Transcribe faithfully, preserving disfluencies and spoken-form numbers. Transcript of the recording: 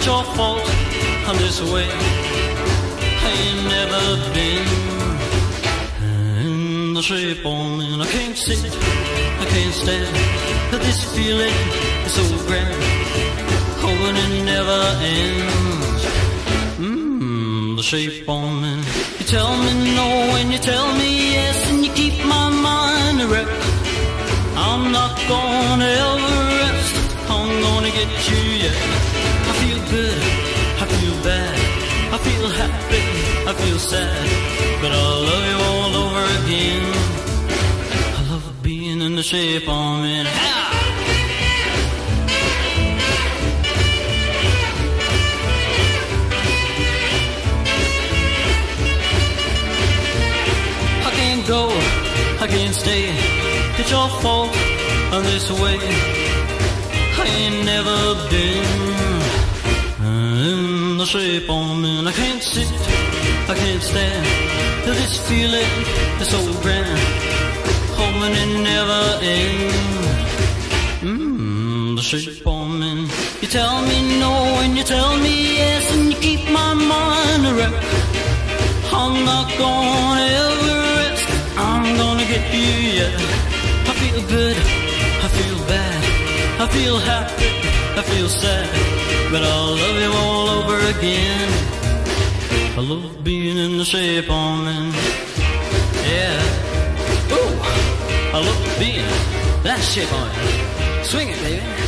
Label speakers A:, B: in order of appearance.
A: your fault, I'm this way. I ain't never been in the shape I'm in. I can't sit, I can't stand, but this feeling is so grand, hoping it never ends. Mmm, the shape I'm in. You tell me no and you tell me yes, and you keep my mind erect. I'm not gonna ever rest, I'm gonna get you yet. I feel good, I feel bad, I feel happy, I feel sad, but I'll love you all over again. I love being in the shape I'm in. Ha! I can't go, I can't stay, it's your fault, I'm this way. I ain't never been in the shape I'm in. I can't sit, I can't stand, this feeling is so grand, hoping it never ends. Mmm, the shape I'm in. You tell me no and you tell me yes, and you keep my mind erect. I'm not gonna ever rest, I'm gonna get you yet. I feel good, I feel bad, I feel happy, I feel sad, but I'll love you all over again. I love being in the shape I'm in. Yeah. Ooh, I love being that shape I'm in. Swing it, baby.